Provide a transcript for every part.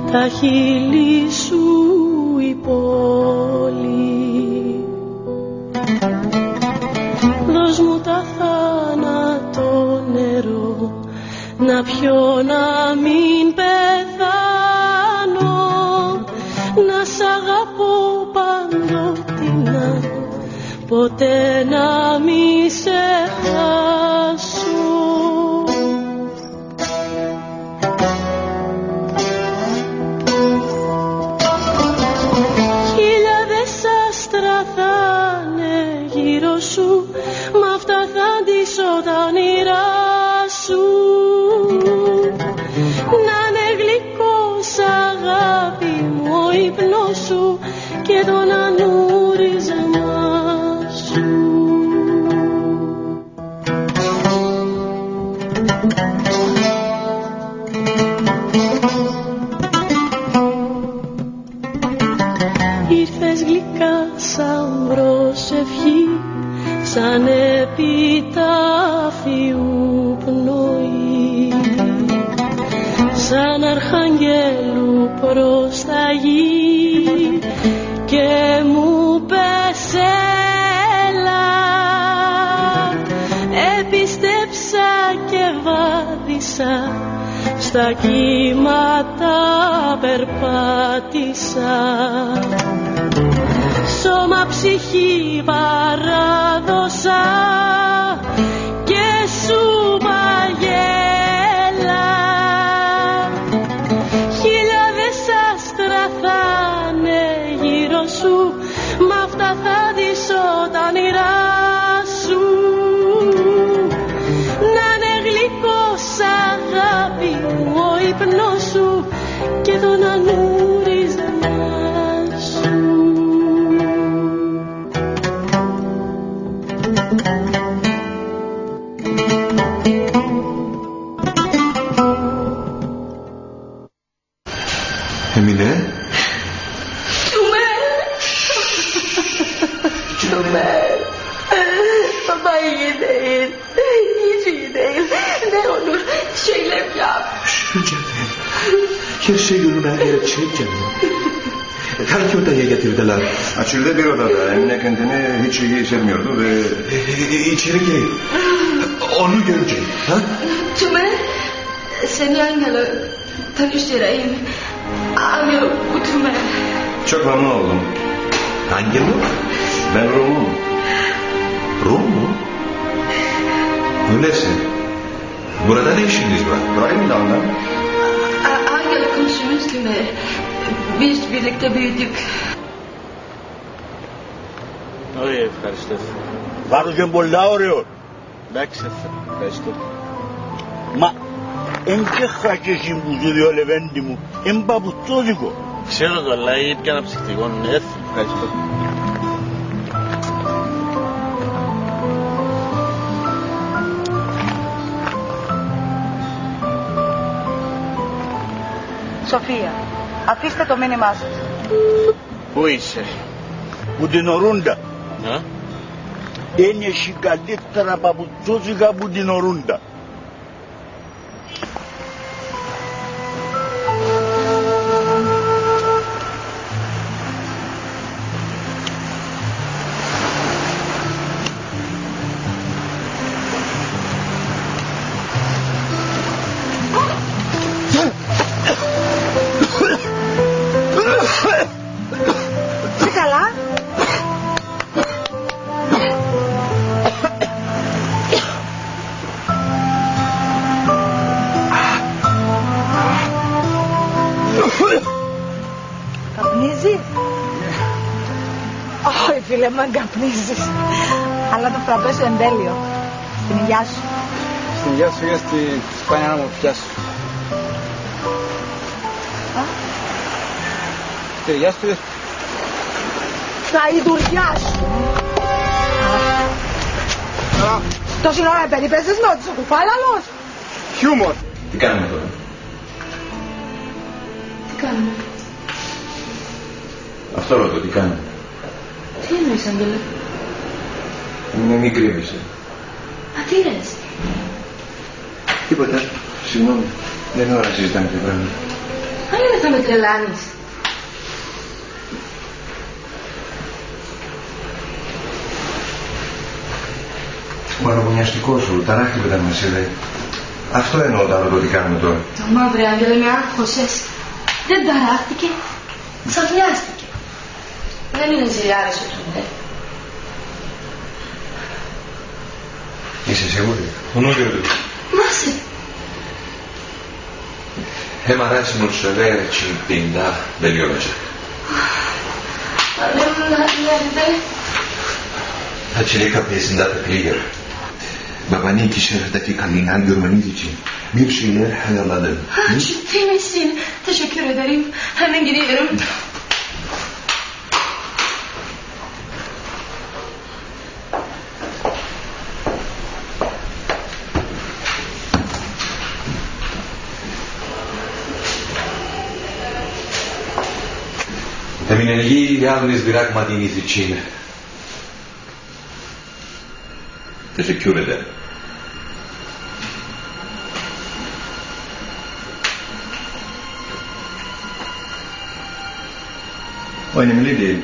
τα χείλη σου η πόλη. Δώσ' μου τα θάνατο νερό, να πιω να μην πεθάνω, να σ' αγαπώ παντοτινά, ποτέ να μη σε χάσω. Χιλιάδες άστρα θα είναι γύρω σου, μ' αυτά θα ντύσω τα όνειρά σου. Να είναι γλυκός αγάπη μου ο ύπνος σου και το ανούρισμα σου. Ήρθες γλυκά σαν προσευχή, σαν επιτάφιου πνοή, σαν αρχαγγέλου προσταγή, και μου πες έλα. Επίστεψα και βάδισα, στα κύματα περπάτησα, σώμα ψυχή παράδοσα και σου παγέλα. Χιλιάδες άστρα θα είναι γύρω σου, μ' αυτά θα ντύσω τα όνειρά σου. Να είναι γλυκός αγάπη μου ο ύπνος σου και τον ανούρισμα σου. Emine? Ömer. Baba iyi değil. Hiç iyi değil. Ne olur şeyler yap. Şu canım. Her şey yoluna erecek canım. Hangi odaya getirdiler? Açıldı bir odada. Emine kendini hiç iyi hissetmiyordu ve... İçeri gir. Onu görecek. Ha? Ömer. Seni Angel'e tanıştırayım. Angel Ömer. Çok memnun oldum. Hangi mi? Ben Rum'um. Rum mu? Öyleyse. Burada ne işiniz var? Burayı mı damla? Angel komşumuz Ömer. Biz birlikte büyüdük. Όχι, ευχαριστώ. Βάρος είναι πολλά ωραίο. Εντάξει, ευχαριστώ. Μα, εν και χάκεσαι που σου διό λεβέντη μου, εν παπουτσόδικο. Ξέρω το, αλλά ήπια ένα ψυχτικό, ναι, ευχαριστώ. Σοφία, αφήστε το μήνυμά σας. Πού είσαι? Που την ορούντα. Να? Είναι εσύ καλύτερα παπουτσόδικα που την ορούντα. Είσαι καλά? Καπνίζεις? Όχι φίλε, μαν καπνίζεις. Αλλά το φραπέ σου εντέλειο. Στην υγειά σου. Στην υγειά σου ή στη σπάνια να μου πιάσω. Στην υγειά σου ή Στα ιδουριά σου. Τόση ώρα περίπεζες με ότι είσαι κουφάλαλος. χιούμορ. Τι κάνουμε τώρα? Τι κάνουμε? Αυτό ρωτώ, τι κάνουμε? Τι εννοείς, Άγγελε? Μην κρύβεσαι. Μα τι λες? Τίποτα. Συγγνώμη. Δεν είναι ώρα να συζητάμε τέτοια πράγματα. Αλλά δεν θα με τρελάνεις. Ο αναγωνιαστικός σου, ταράχτηκε όταν μας είδε. Αυτό εννοώ όταν ρωτώ τι κάνουμε τώρα. Μα βρε Άγγελε, με άγχωσες. Δεν ταράχτηκε. Ξαφνιάστηκε. Δεν είναι ζηλιάρης ο Τουνέ. Είσαι σίγουρη? Onorevole, Μάσε. massimo se lei ci pinda dell'iorace. Acele kapıyı da kliger. Babanın kişilerdeki kalinen görmeniz için bir şeyler hayalledim. Ciddi misin? Teşekkür ederim. Hemen gidiyorum. Emineyi yalnız bırakmadığınız için teşekkür ederim. Önemli değil.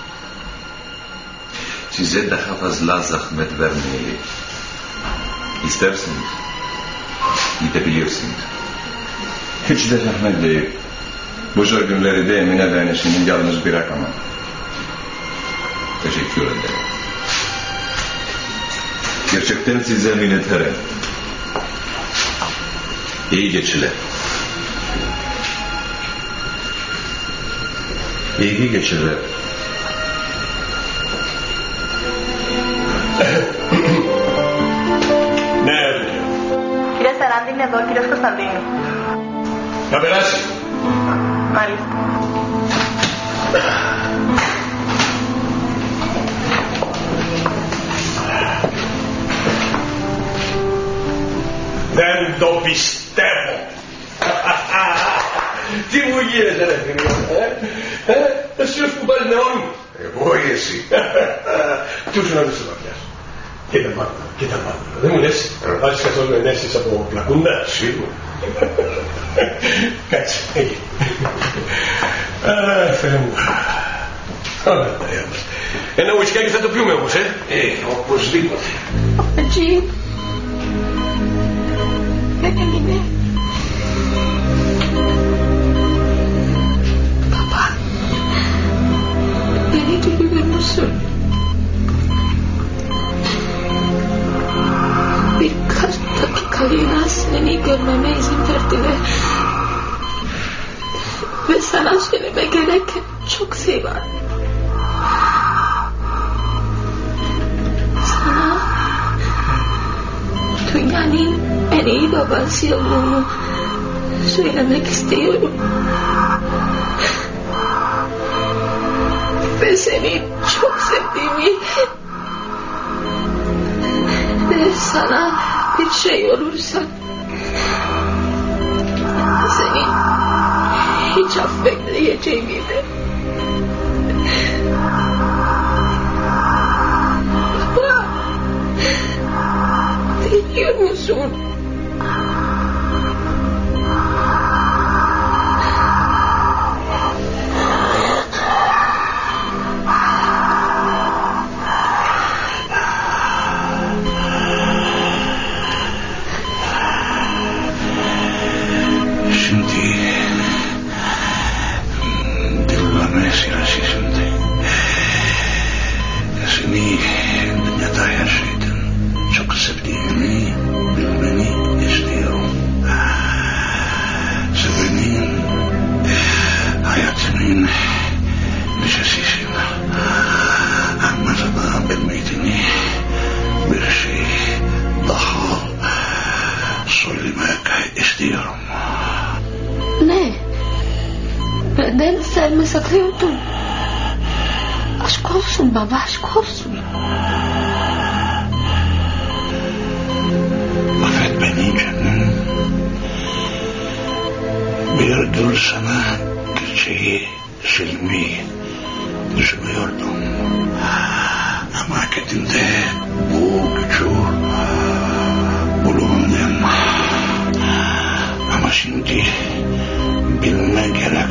Size daha fazla zahmet vermeyi isterseniz gidebilirsiniz. Hiç de zahmet değil. Bu zor günleri de Emine ve annesini yalnız bırakamam. Teşekkür ederim. Gerçekten size minnettarım. İyi geceler. İyi geceler. Ναι. Κύριε Σαραντίνη εδώ, κύριος Κωνσταντίνου. Να περάσει. Μάλιστα. Δεν το πιστεύω. Τι μου γίνεται ρε φίλε, εσύ ως κουμπάρι νεών. Εγώ ή εσύ? Ποιος σου να δεις το βαθιάς. Κοίτα μάλλον, δεν μου λες, βάζεις καθόλου ενέσεις από πλακούντα. Σίγουρα. Κάτσε, εκεί. Θεέ μου. Όλα τα είμαστε. Ένα ουισκάκι θα το πιούμε όμως, Οπωσδήποτε. Babacığım. Ben Emine. Baba. Beni duyuyor musun? Birkaç dakikalığına seni görmeme izin verdi ve sana söyleme gereken çok şey var. Sana dünyanın en iyi babası olduğunu söylemek istiyorum. Ve seni çok sevdiğimi ve sana bir şey olursa seni hiç affetmeyeceğimi de. Baba, dinliyor musun? Benden sevme saklıyordun. Aşk olsun baba, aşk olsun. Affet beni canım. Bir gün sana gerçeği silmeyi düşünüyordum. Ama kendimde bu gücü bulundum. Ama şimdi bilme gerek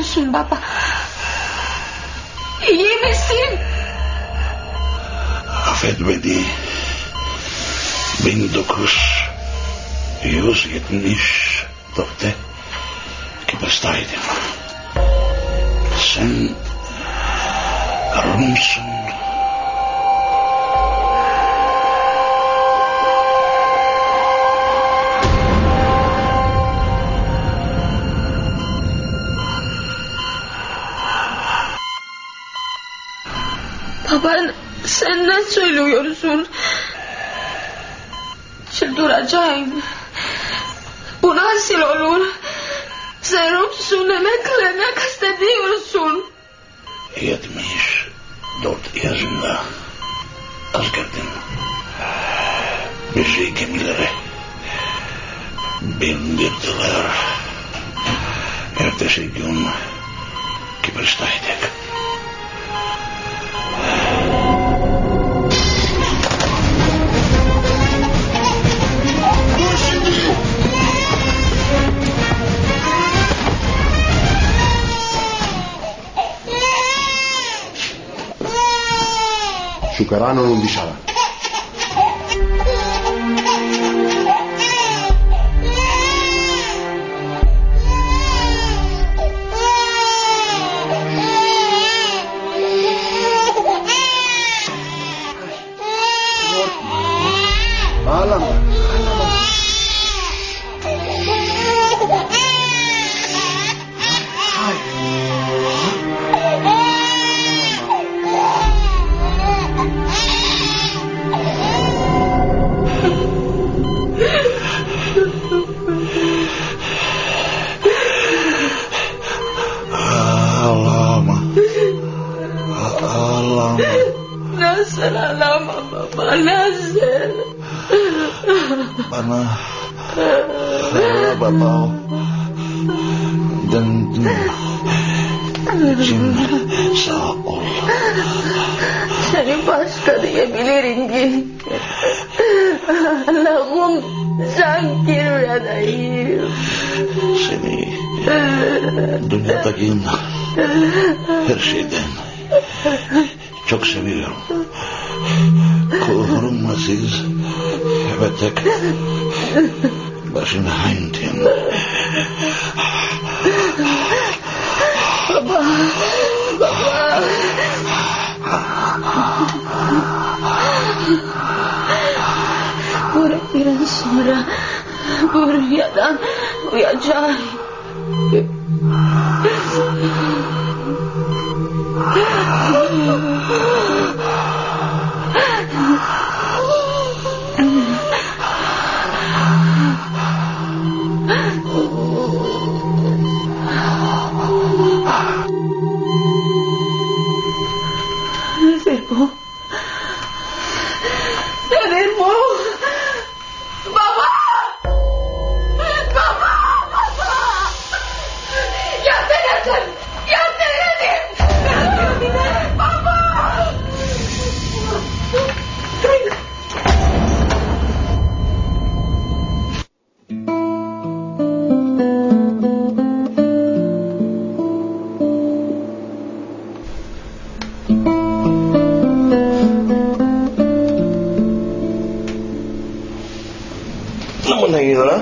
γύρωσουν, παπά. Η γύμνηση. Αφέτμενοι, μπίντοκους, ιούς γετνείς, τότε και παστάιτε. Sen arumsun. Baba, sen ne söylüyorsun? Çıldıracağım. Bu nasıl olur? Sen Rumsun demekle ne kastediyorsun? 74 yaşında askerdim. Bizi gemilere bindirdiler. Ertesi gün Kıbrıs'taydık. Σου καράνουν δισάρα. Nasıl ağlama baba, nasıl? Bana baba döndüm. Şimdi sağ ol. Seni başka diyebilirim ki. Allah'ım şakir edeyim. Seni dünyadaki her şeyden çok seviyorum. Kullarım aziz ve tek başına haindim. Baba, baba. Bu biraz sonra bu rüyadan uyuyacağım. Nedir bu? Nedir bu? Baba! Baba! Baba! Yardım edin! Yardım edin! Baba! Namun lagi τώρα.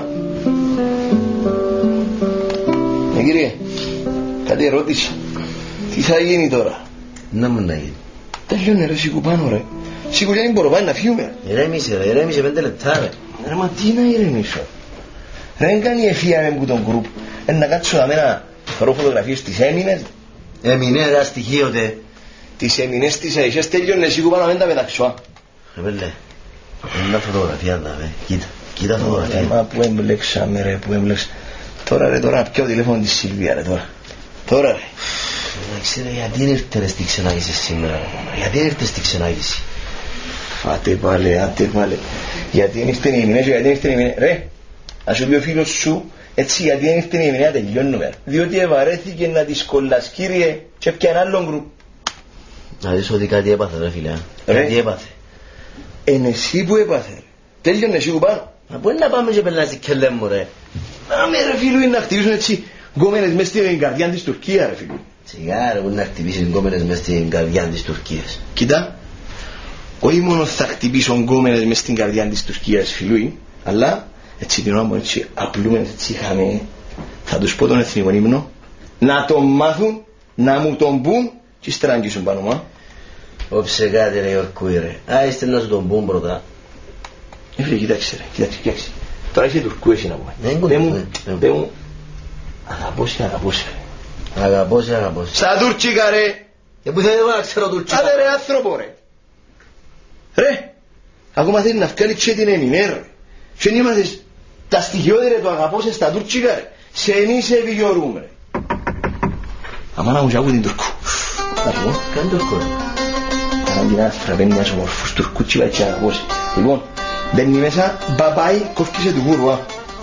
Ναι κύριε, κάτι ερώτηση. Τι θα γίνει τώρα? Να μου να γίνει. Τελειώνει ρε σηκουπάνω ρε. Σηκουλιά δεν μπορώ πάει να φύγουμε. Ηρέμησε ρε, ηρέμησε 5 λεπτά ρε. Ρε μα τι να ηρεμήσω. Ρε δεν κάνει ευφία με που τον γκρουπ. Να κάτσω να μένα φορώ φωτογραφίες τις έμεινες. Έμεινε ρε στοιχείο τε. Τις έμεινες τις αίσθες τελειώνει σηκουπάνω να μην τα πεταξώ. Ρε πέλε, είναι φωτογραφία να με. Κοίτα. Κοίτα φωτογραφία. Μα που έμπλεξαμε ρε, που έμπλεξαμε. Τώρα ρε, τώρα πιάω τηλέφωνο της Σίλβια ρε τώρα. Τώρα ρε. Ξέρε γιατί ήρθες στη ξενάγηση σήμερα. Γιατί ήρθες στη ξενάγηση. Άτε πάλι, άτε πάλι. Γιατί ήρθεν η Εμινέα και γιατί ήρθεν η Εμινέα. Ρε, ας σου πει ο φίλος σου, έτσι γιατί ήρθεν η Εμινέα τελειώνουμε. Διότι ευαρέθηκε να της κολλάς κύριε και πια ένα άλλον γκρουπ. Να δεις ότι κάτι έπαθε ρε φίλε. Κάτι έπαθε. Εν εσύ που έπαθε. Τέλειωνε εσύ που πάνω. Μα πού είναι να πάμε και πελάσεις και λέμε ρε. Άμε ρε φίλου είναι να χτυπήσουν έτσι γκόμενες μες στην καρδιά της Τουρκίας ρε φίλου. Σιγά ρε, να χτυπήσει γκόμενες μες στην καρδιά της Τουρκίας. Κοίτα, όχι μόνο θα χτυπήσω γκόμενες μες στην καρδιά της Τουρκίας φίλου, αλλά έτσι την ώρα μου έτσι απλούμε έτσι είχαμε, θα τους πω τον εθνικό ύμνο, να τον μάθουν, να μου τον πούν και στράγγισουν πάνω μου. Όψε κάτι ρε Ιορκούι ρε, άιστε να σου τον πούν πρώτα. Φίλε κοίταξε ρε, κοίταξε. Τώρα είσαι Τουρκού εσύ να πούμε. Πέ μου, αγαπώσει ρε. Αγαπώσει. Στα τουρκικά ρε. Και που θέλει να ξέρω τουρκικά. Άντε ρε άνθρωπο ρε. Ρε, ακόμα θέλει να βγάλει και την Εμινέ ρε. Και νήμαθες τα στοιχειώδη το αγαπώσε στα τουρκικά ρε. Σε εμείς σε βιωρούμε ρε. Αμάνα μου και άκου την Τουρκού. Να σου πω. Κάνε Τουρκού. Αν την άστρα παίρνει μιας ομορφούς Τουρκού και πάει και αγαπώσε. Λοιπόν, μπαίνει μέσα, μπαμπάι, κόφκησε του γούρου.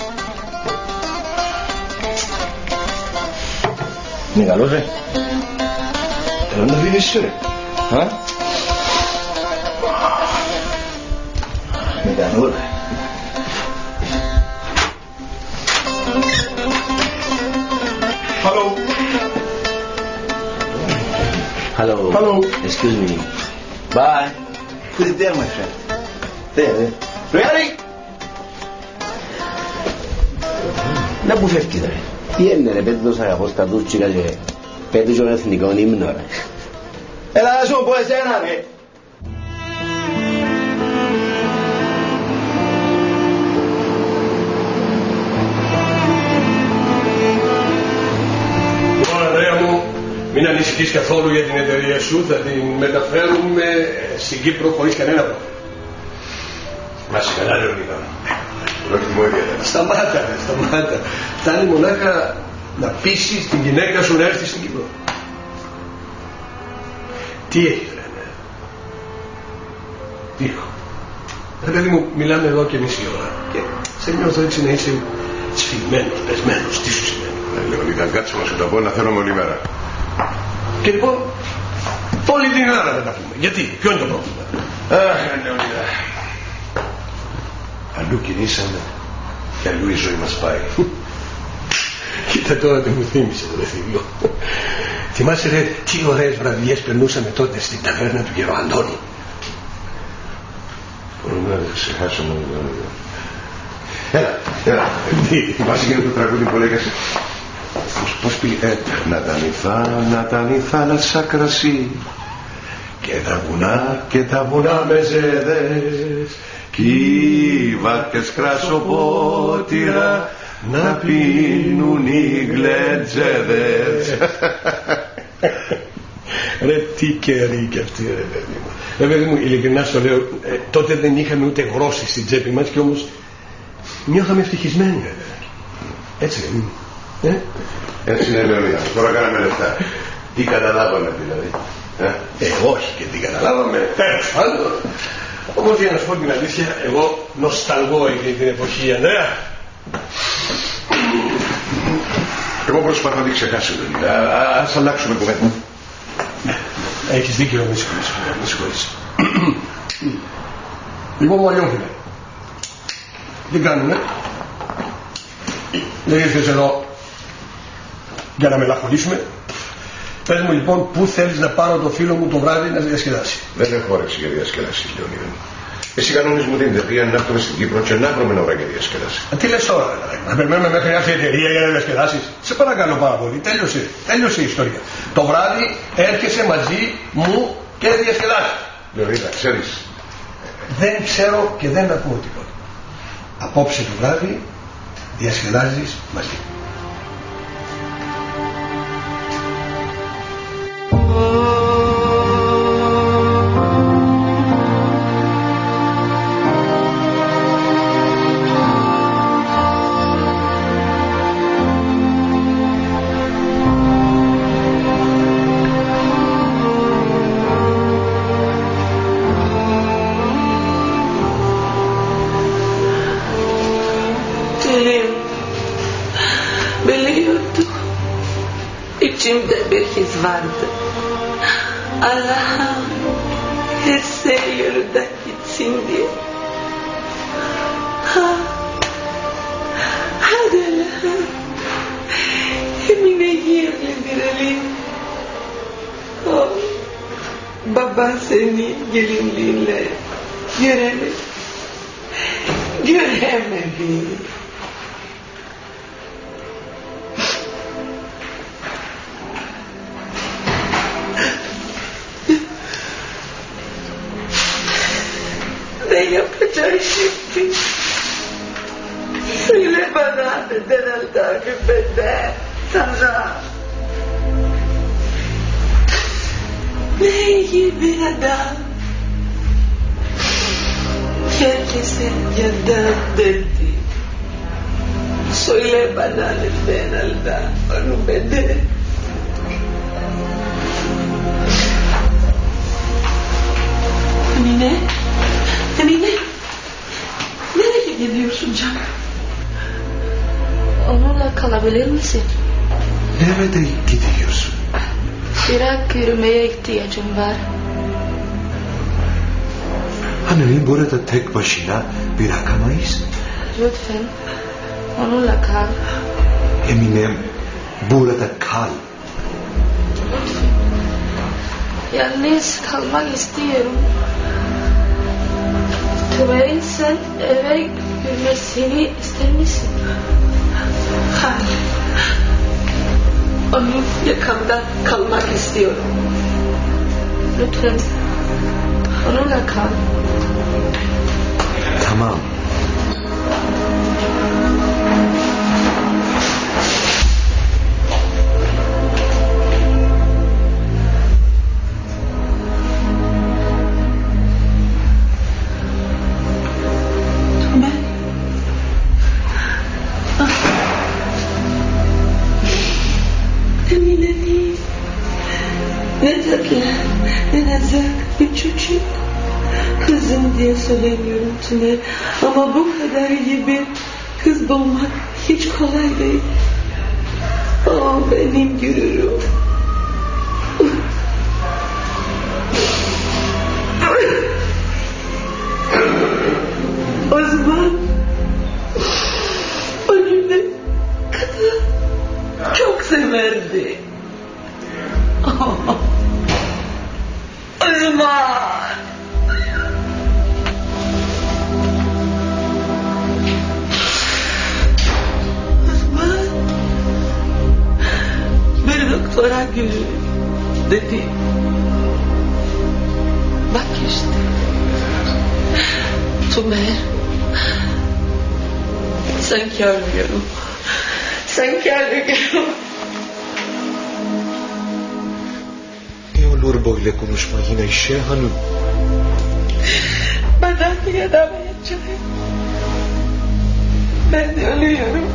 Είναι καλός ρε. Θέλω να το φίλεις σου ρε. Είναι καλός ρε. Hello. Excuse me. Bye. Put it there my friend. There. Ready? Να που φεύγεις ρε. Τι είναι ρε, πέτει τόσο αγαπώ στα τουρκικά και πέτει και ο εθνικό ύμνο ρε. Έλα να σου πω εσένα ρε. Μην ανησυχείς καθόλου για την εταιρεία σου, θα την μεταφέρουμε στην Κύπρο χωρίς κανένα πρόβλημα. Μας καλά Λεωνίδα. Σταμάτα. Φτάνει μονάχα να πείσεις την γυναίκα σου να έρθει στην Κύπρο. Τι έχει λένε. Τι έχω. Ρε παιδί μου, μιλάμε εδώ και μισή ώρα και σε νιώθω έτσι να είσαι σφιγμένος, πεσμένος. Τι σου σημαίνει. Λεωνίδα, κάτσε να σου τα πω να θέλουμε όλη μέρα. Και λοιπόν, όλη την ώρα να τα πούμε. Γιατί, ποιο είναι το πρόβλημα. Αχ, Λεωνίδα. Αλλού κινήσαμε και αλλού η ζωή μας πάει. Κοίτα τώρα τι μου θύμισε το φίλο. Θυμάσαι ρε τι ωραίες βραδιές περνούσαμε τότε στην ταβέρνα του Γεροαντώνη. Μπορούμε να ξεχάσουμε Λεωνίδα. Έλα. Θυμάσαι και το τραγούδι που λέγασε. Πώς πήγε. Να τα η θάλασσα κρασί και τα βουνά με ζέδες κι οι βάρκες κρασοπότηρα να πίνουν οι γλεντζέδες. Ρε τι καιρή κι αυτή ρε παιδί μου. Ρε παιδί μου, ειλικρινά στο λέω, τότε δεν είχαμε ούτε γρόση στην τσέπη μας και όμως νιώθαμε ευτυχισμένοι ρε. Έτσι δεν είναι. Έτσι είναι Λεωνίδα, τώρα κάναμε λεφτά. Τι καταλάβαμε δηλαδή. Όχι και τι καταλάβαμε. Τέλος πάντων. Όμως για να σου πω την αλήθεια, εγώ νοσταλγώ εκείνη την εποχή, Ανδρέα. Εγώ προσπαθώ να την ξεχάσω Λεωνίδα. Ας αλλάξουμε κουβέντα. Έχεις δίκιο, μη συγχωρείς. Λοιπόν, μου αλλιώχινε. Τι κάνουμε. Δεν ήρθες εδώ για να μελαγχολήσουμε. Πες μου λοιπόν πού θέλεις να πάρω το φίλο μου το βράδυ να διασκεδάσει. Δεν έχω όρεξη για διασκεδάσεις, Λεωνίδα. Εσύ κανόνες μου την εταιρεία να έρθουμε στην Κύπρο και να βρούμε ώρα για διασκεδάσεις. Τι λες τώρα, να περιμένουμε μέχρι να έρθει η εταιρεία για να διασκεδάσεις. Σε παρακαλώ πάρα πολύ, τέλειωσε η ιστορία. Το βράδυ έρχεσαι μαζί μου και διασκεδάσεις. Λεωνίδα, ξέρεις. Δεν ξέρω και δεν ακούω τίποτα. Απόψε το βράδυ διασκεδάζεις μαζί. İçimde bir his vardı. Allah'ım her şey yolunda gitsin diye. Hadi Allah'ım gelin. Oh, baba seni gelinliğinle göremedi. Göremedi. Ne yapacağız şimdi? Söyle bana neden Allah'ım benden sana. Ne iyi bir adam. Herkese yandan dedi. Söyle bana neden Allah onu benden. Emine. Emine. Nereye gidiyorsun canım? Onunla kalabilir misin? Nerede gidiyorsun? Biraz yürümeye ihtiyacım var. Hani burada tek başına bırakamayız. Lütfen onunla kal. Eminem, burada kal. Lütfen. Yalnız kalmak istiyorum. Tümer'in sen eve girmesini ister misin? Hayır. Onun yakamda kalmak istiyorum. Lütfen onunla kal. Tamam. Ne tatlı, ne nazik bir çocuk. Kızım diye söylemiyorum Tümer. Ama bu kadar iyi bir kız bulmak hiç kolay değil. Oh benim gururum. O zaman onu ne kadar çok severdi. O zaman bir doktora gülüyor dedi. Bak işte Tümer, sanki ölmüyorum. Sanki ölmüyorum. Ne olur böyle konuşma yine Ayşe Hanım. Bana yanamayacağım. Ben ölüyorum.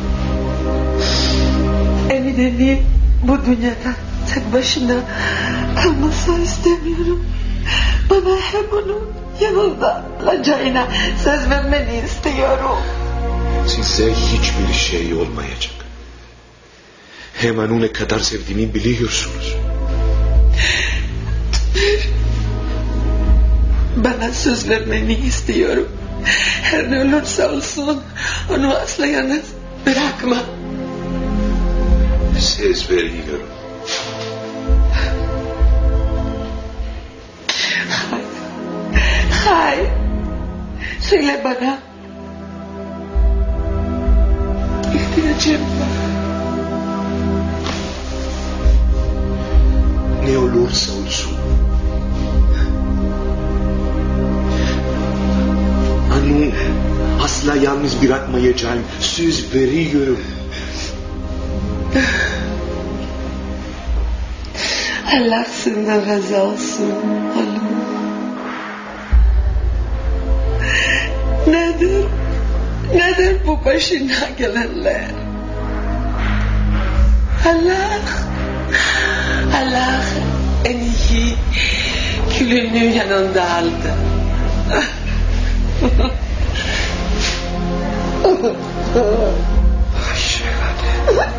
Emine'nin bu dünyada tek başına kalmasını istemiyorum. Bana hep onun yanında olacağına söz vermeni istiyorum. Size hiçbir şey olmayacak. Hemen onu ne kadar sevdiğimi biliyorsunuz. Bana söz vermeni istiyorum. Her ne olursa olsun onu asla yalnız bırakma. Söz veriyorum. Hayır. Söyle bana. İhtiyacım var. Ne olursa olsun. Onu asla yalnız bırakmayacağım. Söz veriyorum. Allah senden razı olsun oğlum. Nedir bu başına gelenler? Allah en iyi külünü yanında aldı. Ayşe Hanım.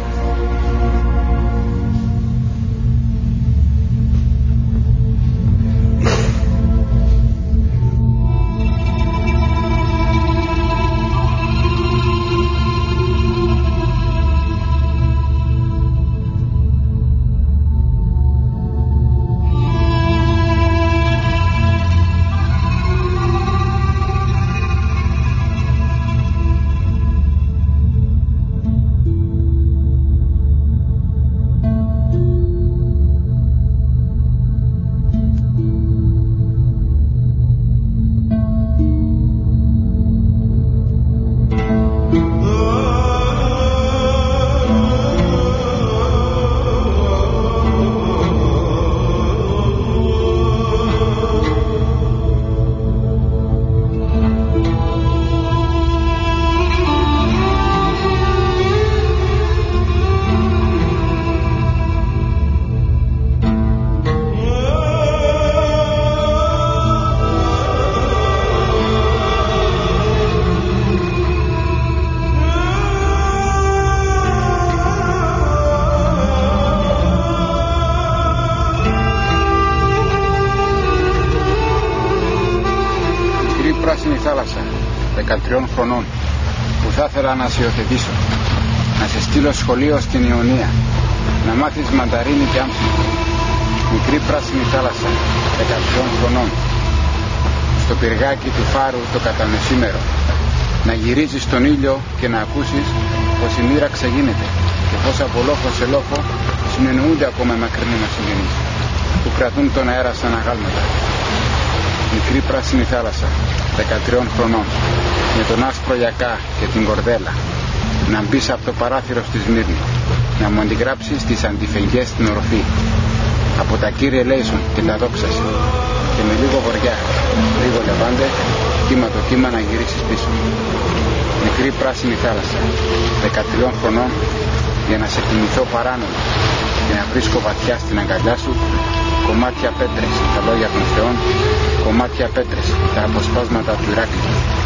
13 χρονών, που θα ήθελα να σε υιοθετήσω, να σε στείλω σχολείο στην Ιωνία, να μάθεις μανταρίνι και άμψη. Μικρή πράσινη θάλασσα, 13 χρονών, στο πυργάκι του φάρου το καταμεσήμερο, να γυρίζεις τον ήλιο και να ακούσεις πως η μοίρα ξεγίνεται και πως από λόφο σε λόφο συνεννοούνται ακόμα μακρινοί μας συγγενείς που κρατούν τον αέρα σαν αγάλματα. Μικρή πράσινη θάλασσα, 13 χρονών, με τον άσπρο γιακά και την κορδέλα, να μπεις από το παράθυρο στη Σμύρνη, να μου αντιγράψεις τις αντιφεγγές στην οροφή, από τα κύριε Λέισον και τα δόξαση, και με λίγο βοριά, λίγο λεβάντε, κύμα το κύμα να γυρίσεις πίσω. Μικρή πράσινη θάλασσα, 13 χρονών, για να σε κοιμηθώ παράνομα και να βρίσκω βαθιά στην αγκαλιά σου κομμάτια πέτρες, τα λόγια των θεών, κομμάτια πέτρες, τα αποσπάσματα του Ηράκλειο.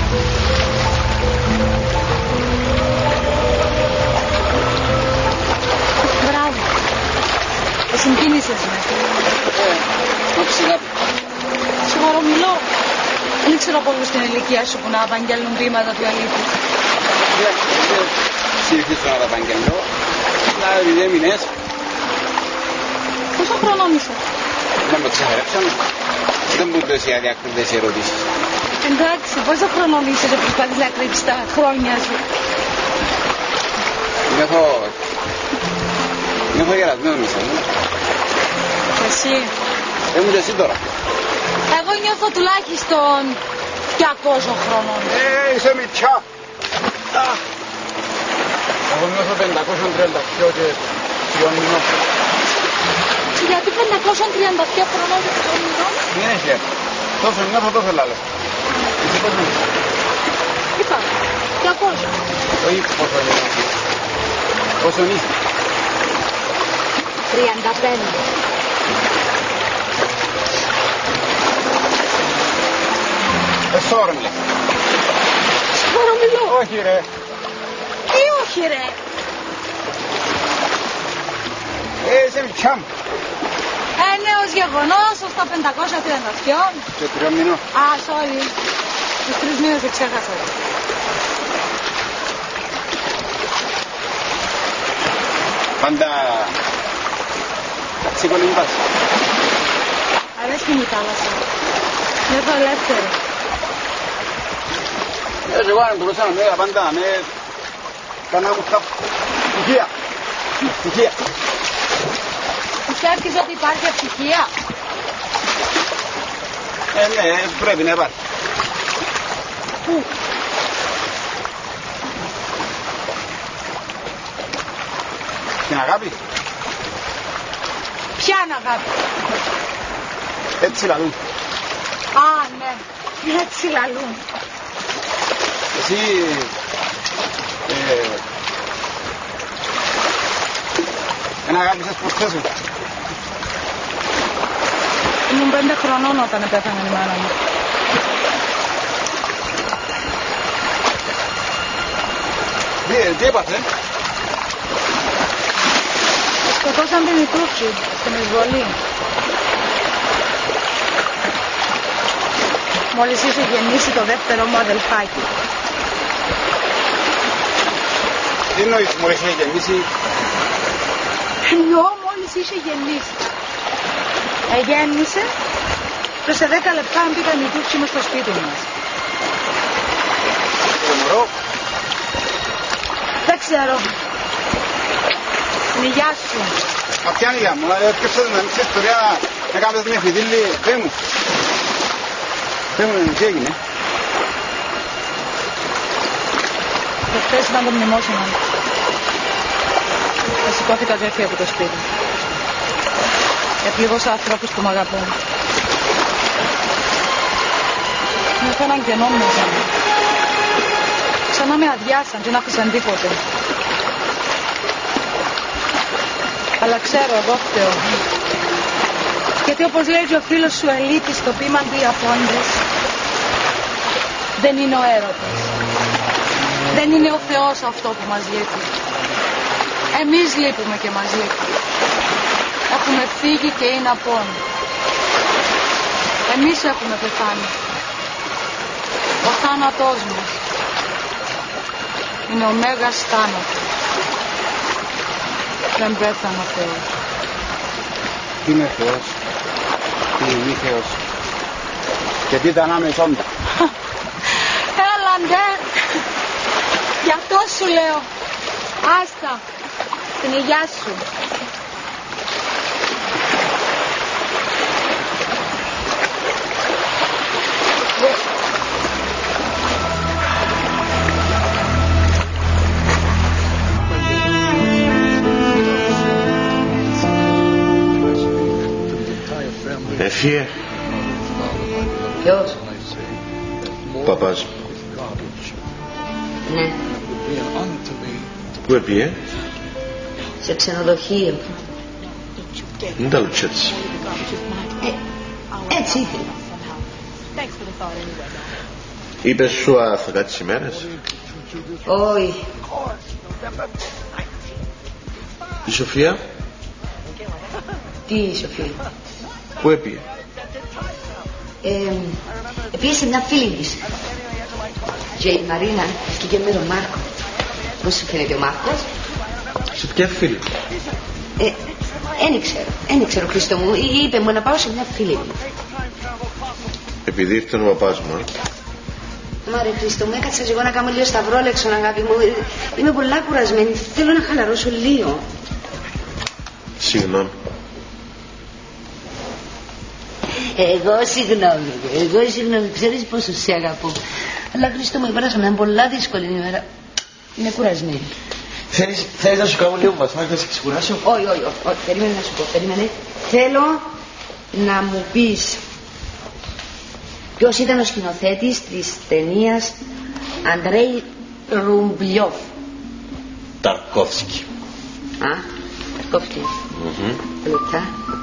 Μπράβο. Συγκίνησες με. Όχι αγάπη. Σοβαρομιλώ. Δεν ξέρω πολλούς στην ηλικία σου που να απαγγέλνουν ποίηματα του αλήθου. Συνεχίζω να τα απαγγελνώ. Να επειδή έμεινες. Πόσο χρονών είσαι? Δεν με ξεχαρέψαμε. Δεν μου πες οι αδιάκριτες ερωτήσεις. Εντάξει, πόσο χρονών είσαι και προσπαθείς να κρύψεις τα χρόνια σου? Νιώθω γερασμένο μέσα μου. Εσύ? Έμουν και εσύ τώρα. Εγώ νιώθω τουλάχιστον 200 χρονών. Είσαι μητσιά. Εγώ νιώθω 532 και 3 μηνών. Γιατί 532 χρονών και 3 μηνών? Δεν έχει. Τόσο νιώθω τόσο λάλο. Είσαι πόσο νιώθω. Είπα, 200. Όχι πόσο νιώθω. Πόσο νιώθω. 35. Εσόρμιλε. Σοβαρομιλώ. Όχι ρε. Τι όχι ρε? Είσαι μητσιά μου. Νέος γεγονός στα 532. Και 3 μηνών. Α, sorry. Τους 3 μήνες δεν ξέχασα. Πάντα σήκω λίγο πάση. Αρέσκει μου η θάλασσα. Νιώθω ελεύθερη. Εγώ αν μπορούσα να μέγα πάντα με κανένα μου τα πτυχία. Πτυχία. Πιστεύεις ότι υπάρχει ευτυχία? Ναι, πρέπει να υπάρχει. Πού? Την αγάπη. Ποια είναι αγάπη? Έτσι λαλούν. Α, ναι. Έτσι λαλούν. Εσύ... Ένα αγάπησες προχθές σου. Ήμουν 5 χρονών όταν πέθανε η μάνα μου. Τι έπαθε? Σκοτώσαν την οι Τούρκοι στην εισβολή. Μόλις είχε γεννήσει το δεύτερο μου αδελφάκι. Τι εννοείς μόλις είχε γεννήσει? Εννοώ μόλις είχε γεννήσει. Γέννησε και σε 10 λεπτά μπήκαν οι Τούρκοι μες στο σπίτι μας. Το μωρό? Δεν ξέρω. Είναι γεια σου. Αυτή είναι η γεια μου. Έρχεσαι να μην ξέρεις τώρα να κάνεις μια φιδίλη. Πες μου. Πες μου τι έγινε. Προχτές ήταν το μνημόσυνο. Και σηκώθηκα και έφυγα από το σπίτι. Επλήγωσα ανθρώπους που μ' αγαπούν. Νιώθω έναν κενό μέσα μου. Ξανά με αδειάσαν και να άφησαν τίποτε. Αλλά ξέρω, εγώ φταίω. Γιατί όπως λέει και ο φίλος σου Ελίτης στο ποίημα του «Οι Απόντες», δεν είναι ο έρωτας. Δεν είναι ο Θεός αυτό που μας λείπει. Εμείς λείπουμε και μας λείπει. Έχουμε φύγει και είναι απόν. Εμείς έχουμε πεθάνει. Ο θάνατός μας. είναι ο μέγας θάνατος. Δεν πέθανε ο Θεός. Τι είναι Θεός, τι είναι Θεός και τι ήταν άμεσό μου. Έλα ντε, γι' αυτό σου λέω. Άστα, την υγειά σου. Έφυγε. Ποιος? Παπάς. Ναι. Πού έπιε? Σε ξενοδοχείο. Δεν τα λούτσε έτσι. Έτσι ήθελε. Είπες σου θα κάτσεις ημέρες? Όχι. Η Σοφία? Τι η Σοφία? Πού έπιε? Πήγε σε μια φίλη της. Και η Μαρίνα έφυγε με τον Μάρκο. Πώς σου φαίνεται ο Μάρκος? Σε ποια φίλη? Εν ξέρω Χριστό μου. Είπε μου να πάω σε μια φίλη μου. Επειδή ήρθε ο παπάς μου. Μα ρε Χριστό μου, έκατσα εγώ να κάνω λίγο σταυρόλεξο, αγάπη μου. Είμαι πολλά κουρασμένη. Θέλω να χαλαρώσω λίγο. Συγγνώμη. Εγώ συγγνώμη. Ξέρεις πόσο σε αγαπώ. Αλλά Χριστό μου, πέρασα μια πολλά δύσκολη ημέρα. Είμαι κουρασμένη. Θέλεις να σου κάνω λίγο μαθημάκι να σε ξεκουράσω? Όχι, περίμενε να σου πω, περίμενε. Θέλω να μου πεις ποιος ήταν ο σκηνοθέτης της ταινίας Αντρέι Ρουμπλιόφ. Ταρκόφσκι. Ταρκόφσκι. Λεπτά.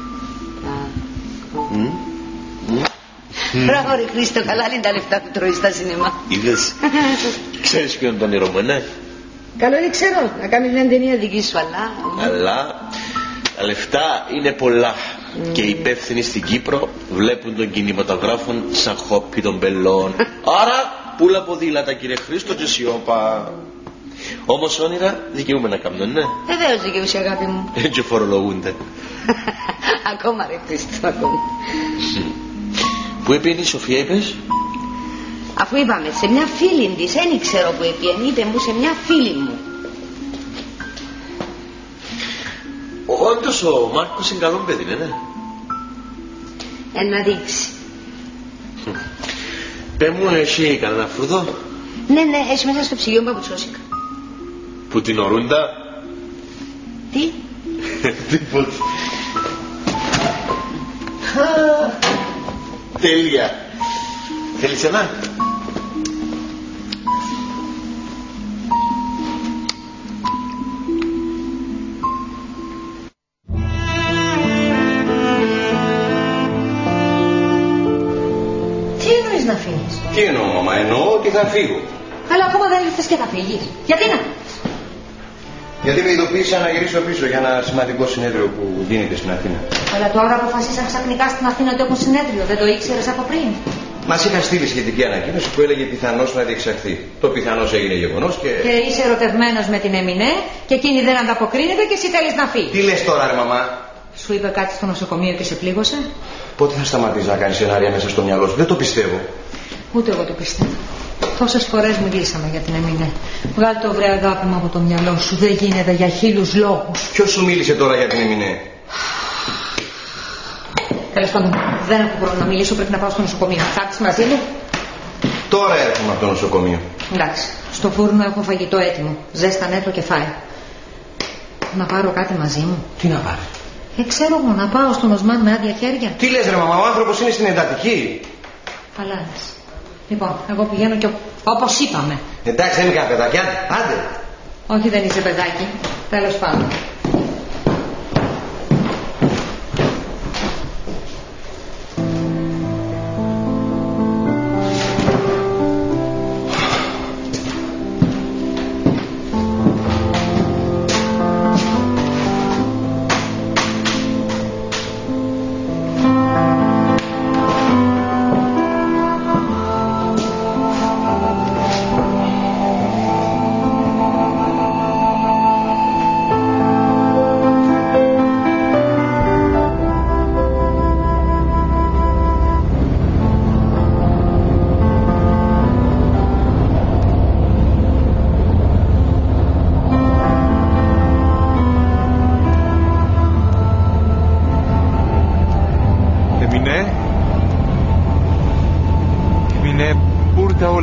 Μπράβο ρε Χρήστο, καλά είναι τα λεφτά που τρώει στα σινεμά. Είδες? Ξέρεις ποιο είναι το όνειρο μου, ναι? Καλό είναι, ξέρω, να κάνεις μια ταινία δική σου, αλλά τα λεφτά είναι πολλά και οι υπεύθυνοι στην Κύπρο βλέπουν τον κινηματογράφο σαν χόπι των πελών. Άρα πουλα ποδήλατα κύριε Χρήστο και σιώπα. Όμως όνειρα δικαιούμαι να κάνουν, ναι? Βεβαίως δικαιούσε, αγάπη μου. Και φορολογούνται. Ακόμα ρε Χρήστο, ακόμα. Πού έπαιρνε η Σοφία, είπες? Αφού είπαμε σε μια φίλη της, δεν ξέρω που έπαιρνε, είπε μου σε μια φίλη μου. Όντως ο Μάρκος είναι καλό παιδί, ναι? Να δείξει. Πες μου, έχει κανένα φρούδο? Ναι, έχει μέσα στο ψυγείο παπουτσόσικα. Που την ορούντα? Τι? Τίποτα. Τέλεια. Θέλεις ένα? Τι εννοείς να φύγεις? Τι εννοώ, μαμά? Εννοώ ότι θα φύγω. Αλλά ακόμα δεν ήρθες και θα φύγεις. Γιατί να? Γιατί με ειδοποίησα να γυρίσω πίσω για ένα σημαντικό συνέδριο που γίνεται στην Αθήνα. Αλλά τώρα αποφασίσαν ξαφνικά στην Αθήνα ότι έχουν συνέδριο. Δεν το ήξερες από πριν? Μας είχα στείλει σχετική ανακοίνωση που έλεγε πιθανώς να διεξαχθεί. Το πιθανώς έγινε γεγονός και... Και είσαι ερωτευμένος με την Εμινέ και εκείνη δεν ανταποκρίνεται και εσύ θέλεις να φύγεις. Τι λες τώρα, ρε μαμά? Σου είπε κάτι στο νοσοκομείο και σε πλήγωσε? Πότε θα σταματήσει να κάνει σενάρια μέσα στο μυαλό σου? Δεν το πιστεύω. Ούτε εγώ το πιστεύω. Τόσες φορές μιλήσαμε για την Εμινέ. Βγάλ' το βρε αγάπη μου από το μυαλό σου. Δεν γίνεται για 1000 λόγους. Ποιος σου μίλησε τώρα για την Εμινέ? Τέλος πάντων, δεν έχω χρόνο να μιλήσω. Πρέπει να πάω στο νοσοκομείο. Θα έρθεις μαζί μου? Τώρα έρχομαι από το νοσοκομείο. Εντάξει. Στο φούρνο έχω φαγητό έτοιμο. Ζέστανέ το και φάει. Να πάρω κάτι μαζί μου? Τι να πάρεις? Ξέρω εγώ, να πάω στον Οσμάν με άδεια χέρια. Τι λες, ρε μαμά? Ο άνθρωπος είναι στην εντατική. Καλά λες. Λοιπόν, εγώ πηγαίνω και όπως είπαμε. Εντάξει, δεν είναι κανένα παιδάκι. Άντε. Όχι, δεν είσαι παιδάκι. Τέλος πάντων.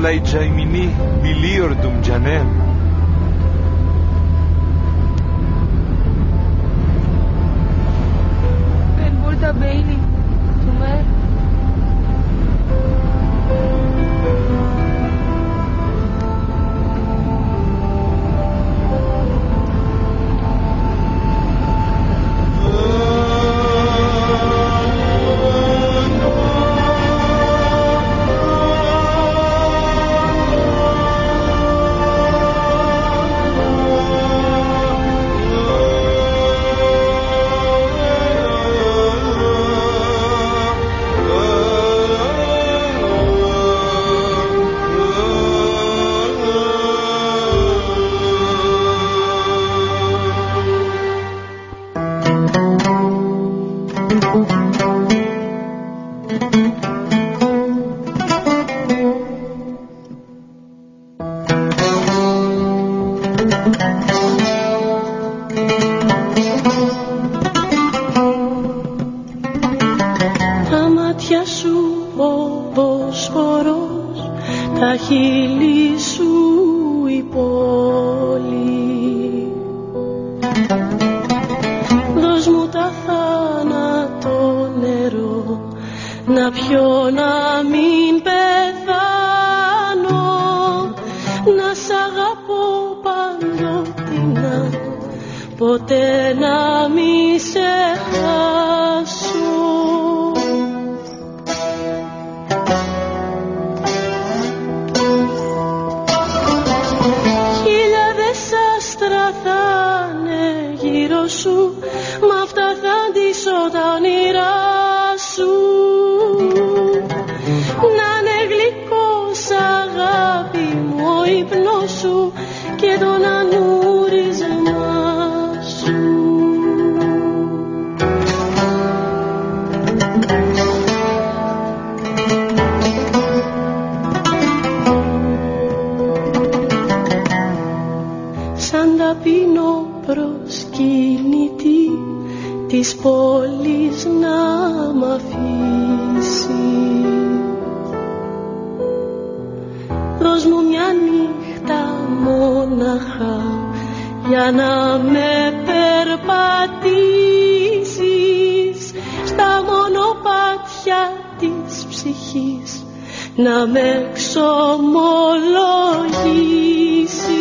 la jaimini biliordum canem. Ben burada beyni Tümer. Να με εξομολογήσεις.